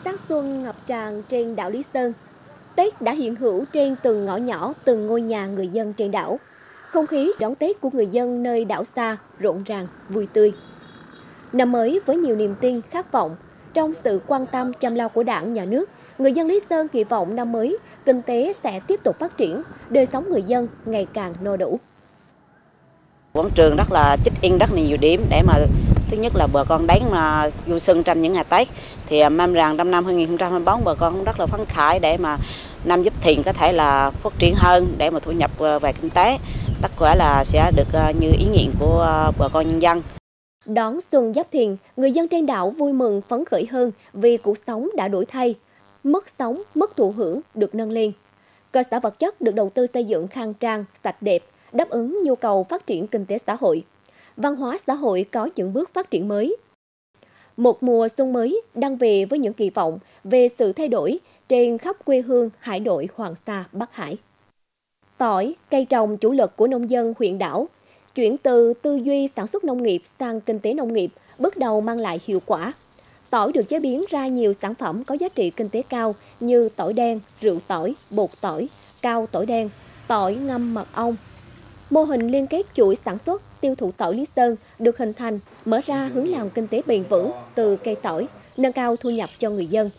sắc xuân ngập tràn trên đảo Lý Sơn. Tết đã hiện hữu trên từng ngõ nhỏ, từng ngôi nhà người dân trên đảo. Không khí đón Tết của người dân nơi đảo xa rộn ràng, vui tươi. Năm mới với nhiều niềm tin, khát vọng, trong sự quan tâm chăm lo của Đảng, Nhà nước, người dân Lý Sơn kỳ vọng năm mới kinh tế sẽ tiếp tục phát triển, đời sống người dân ngày càng no đủ. Quảng trường rất là check-in rất nhiều điểm để mà thứ nhất là bà con đến mà du xuân trong những ngày Tết, thì mong rằng trong năm 2024 bà con cũng rất là phấn khởi để mà năm Giáp Thìn có thể là phát triển hơn, để mà thu nhập về kinh tế tất cả là sẽ được như ý nguyện của bà con nhân dân. Đón xuân Giáp Thìn, người dân trên đảo vui mừng phấn khởi hơn vì cuộc sống đã đổi thay, mức sống, mức thụ hưởng được nâng lên. Cơ sở vật chất được đầu tư xây dựng khang trang, sạch đẹp, đáp ứng nhu cầu phát triển kinh tế xã hội. Văn hóa xã hội có những bước phát triển mới. Một mùa xuân mới đang về với những kỳ vọng về sự thay đổi trên khắp quê hương hải đội Hoàng Sa, Bắc Hải. Tỏi, cây trồng chủ lực của nông dân huyện đảo, chuyển từ tư duy sản xuất nông nghiệp sang kinh tế nông nghiệp, bước đầu mang lại hiệu quả. Tỏi được chế biến ra nhiều sản phẩm có giá trị kinh tế cao như tỏi đen, rượu tỏi, bột tỏi, cao tỏi đen, tỏi ngâm mật ong. Mô hình liên kết chuỗi sản xuất tiêu thụ tỏi Lý Sơn được hình thành, mở ra hướng làm kinh tế bền vững từ cây tỏi, nâng cao thu nhập cho người dân.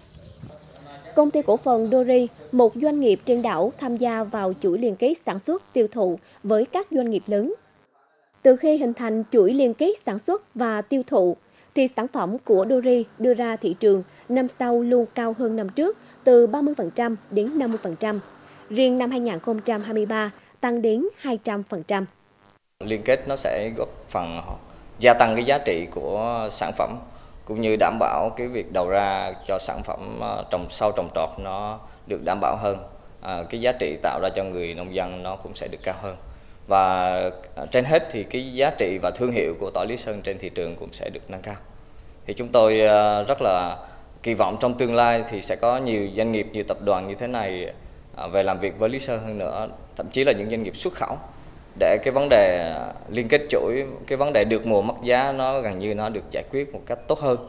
Công ty cổ phần Dori, một doanh nghiệp trên đảo tham gia vào chuỗi liên kết sản xuất tiêu thụ với các doanh nghiệp lớn. Từ khi hình thành chuỗi liên kết sản xuất và tiêu thụ, thì sản phẩm của Dori đưa ra thị trường năm sau luôn cao hơn năm trước từ 30% đến 50%. Riêng năm 2023 tăng đến 200%. Liên kết nó sẽ góp phần gia tăng cái giá trị của sản phẩm, cũng như đảm bảo cái việc đầu ra cho sản phẩm sau trồng trọt nó được đảm bảo hơn. Cái giá trị tạo ra cho người nông dân nó cũng sẽ được cao hơn. Và trên hết thì cái giá trị và thương hiệu của tỏi Lý Sơn trên thị trường cũng sẽ được nâng cao. Thì chúng tôi rất là kỳ vọng trong tương lai thì sẽ có nhiều doanh nghiệp, nhiều tập đoàn như thế này về làm việc với Lý Sơn hơn nữa, thậm chí là những doanh nghiệp xuất khẩu, để cái vấn đề liên kết chuỗi, cái vấn đề được mùa mất giá nó gần như nó được giải quyết một cách tốt hơn.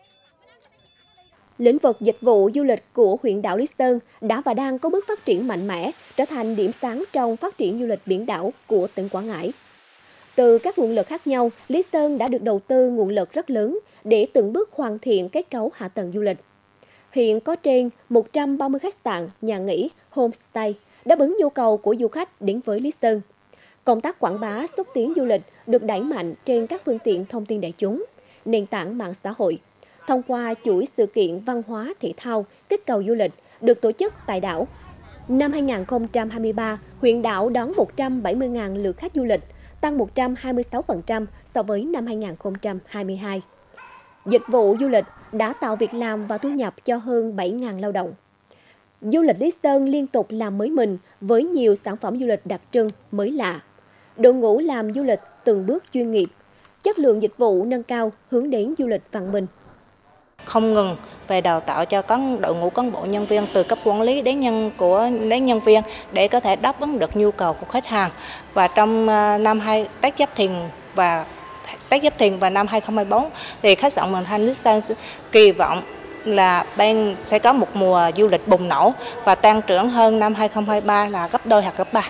Lĩnh vực dịch vụ du lịch của huyện đảo Lý Sơn đã và đang có bước phát triển mạnh mẽ, trở thành điểm sáng trong phát triển du lịch biển đảo của tỉnh Quảng Ngãi. Từ các nguồn lực khác nhau, Lý Sơn đã được đầu tư nguồn lực rất lớn để từng bước hoàn thiện kết cấu hạ tầng du lịch. Hiện có trên 130 khách sạn, nhà nghỉ, homestay đáp ứng nhu cầu của du khách đến với Lý Sơn. Công tác quảng bá xúc tiến du lịch được đẩy mạnh trên các phương tiện thông tin đại chúng, nền tảng mạng xã hội, thông qua chuỗi sự kiện văn hóa thể thao kích cầu du lịch được tổ chức tại đảo. Năm 2023, huyện đảo đón 170.000 lượt khách du lịch, tăng 126% so với năm 2022. Dịch vụ du lịch đã tạo việc làm và thu nhập cho hơn 7.000 lao động. Du lịch Lý Sơn liên tục làm mới mình với nhiều sản phẩm du lịch đặc trưng, mới lạ. Đội ngũ làm du lịch từng bước chuyên nghiệp, chất lượng dịch vụ nâng cao hướng đến du lịch văn minh. Không ngừng về đào tạo cho đội ngũ cán bộ nhân viên từ cấp quản lý đến nhân viên để có thể đáp ứng được nhu cầu của khách hàng. Và trong Tết Giáp Thìn và năm 2024 thì khách sạn Mường Thanh Lý Sơn kỳ vọng là bên sẽ có một mùa du lịch bùng nổ và tăng trưởng hơn năm 2023 là gấp đôi hoặc gấp 3.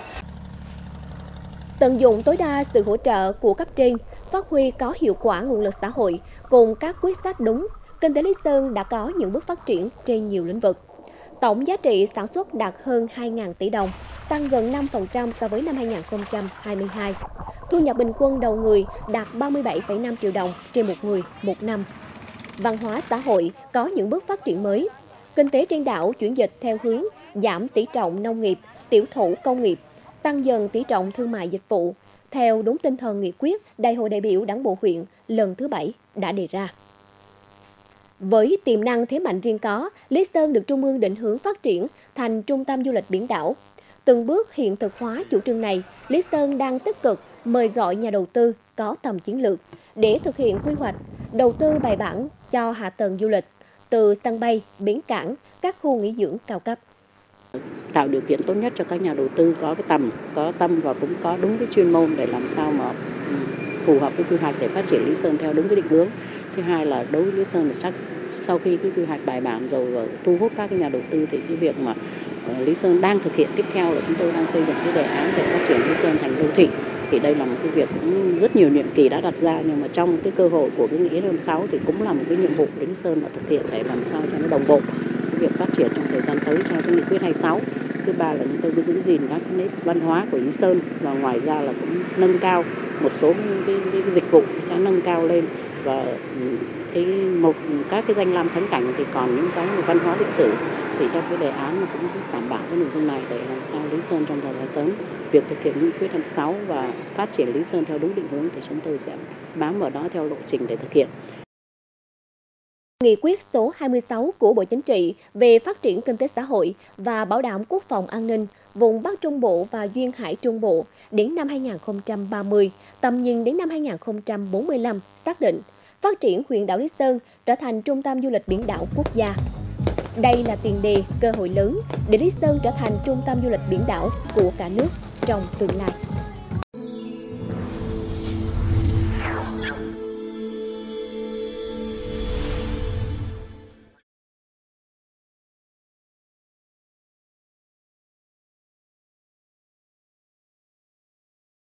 Tận dụng tối đa sự hỗ trợ của cấp trên, phát huy có hiệu quả nguồn lực xã hội cùng các quyết sách đúng, kinh tế Lý Sơn đã có những bước phát triển trên nhiều lĩnh vực. Tổng giá trị sản xuất đạt hơn 2.000 tỷ đồng, tăng gần 5% so với năm 2022. Thu nhập bình quân đầu người đạt 37,5 triệu đồng trên một người một năm. Văn hóa xã hội có những bước phát triển mới. Kinh tế trên đảo chuyển dịch theo hướng giảm tỷ trọng nông nghiệp, tiểu thủ công nghiệp, tăng dần tỷ trọng thương mại dịch vụ, theo đúng tinh thần nghị quyết Đại hội đại biểu Đảng bộ huyện lần thứ 7 đã đề ra. Với tiềm năng thế mạnh riêng có, Lý Sơn được Trung ương định hướng phát triển thành trung tâm du lịch biển đảo. Từng bước hiện thực hóa chủ trương này, Lý Sơn đang tích cực mời gọi nhà đầu tư có tầm chiến lược để thực hiện quy hoạch, đầu tư bài bản cho hạ tầng du lịch, từ sân bay, bến cảng, các khu nghỉ dưỡng cao cấp. Tạo điều kiện tốt nhất cho các nhà đầu tư có cái tầm, có tâm và cũng có đúng cái chuyên môn để làm sao mà phù hợp với quy hoạch để phát triển Lý Sơn theo đúng cái định hướng. Thứ hai là đối với Lý Sơn thì sau khi cái quy hoạch bài bản rồi và thu hút các cái nhà đầu tư thì cái việc mà Lý Sơn đang thực hiện tiếp theo là chúng tôi đang xây dựng cái đề án để phát triển Lý Sơn thành đô thị. Thì đây là một cái việc cũng rất nhiều nhiệm kỳ đã đặt ra, nhưng mà trong cái cơ hội của cái nghị quyết 6 thì cũng là một cái nhiệm vụ để Lý Sơn là thực hiện để làm sao cho nó đồng bộ cái việc phát triển trong thời gian tới cho cái nghị quyết 26. Thứ ba là chúng tôi cứ giữ gìn các cái nét văn hóa của Lý Sơn, và ngoài ra là cũng nâng cao một số cái dịch vụ sẽ nâng cao lên, và các cái danh lam thắng cảnh thì còn những cái văn hóa lịch sử, thì trong cái đề án cũng đảm bảo cái nội dung này để làm sao Lý Sơn trong thời gian tới việc thực hiện nghị quyết 6 và phát triển Lý Sơn theo đúng định hướng thì chúng tôi sẽ bám vào đó theo lộ trình để thực hiện. Nghị quyết số 26 của Bộ Chính trị về phát triển kinh tế xã hội và bảo đảm quốc phòng an ninh vùng Bắc Trung Bộ và Duyên Hải Trung Bộ đến năm 2030, tầm nhìn đến năm 2045 xác định phát triển huyện đảo Lý Sơn trở thành trung tâm du lịch biển đảo quốc gia. Đây là tiền đề, cơ hội lớn để Lý Sơn trở thành trung tâm du lịch biển đảo của cả nước trong tương lai.